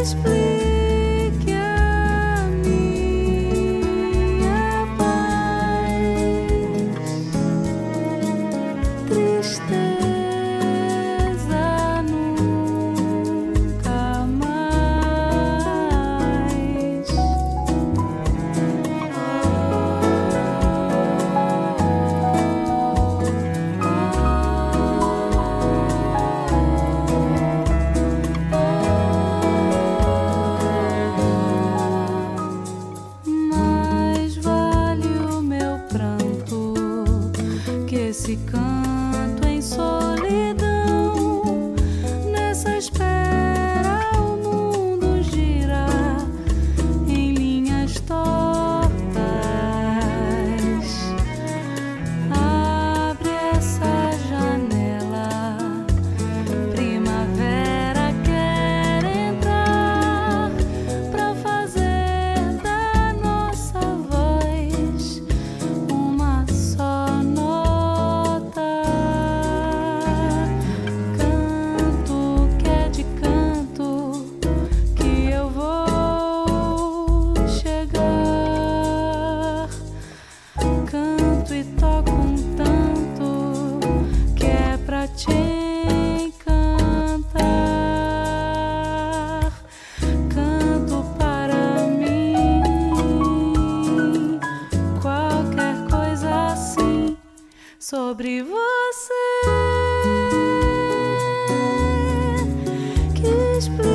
explique a minha paz, tristeza nunca mais. Mais vale o meu pranto que esse canto em solidão. Nessa espera o mundo gira em linhas tortas. Abre essa janela, primavera quer entrar pra fazer da nossa voz uma só nota. Canto que é de canto que eu vou chegar. Canto e toco um tanto que é pra te encantar. Canto para mim, qualquer coisa assim sobre você que explica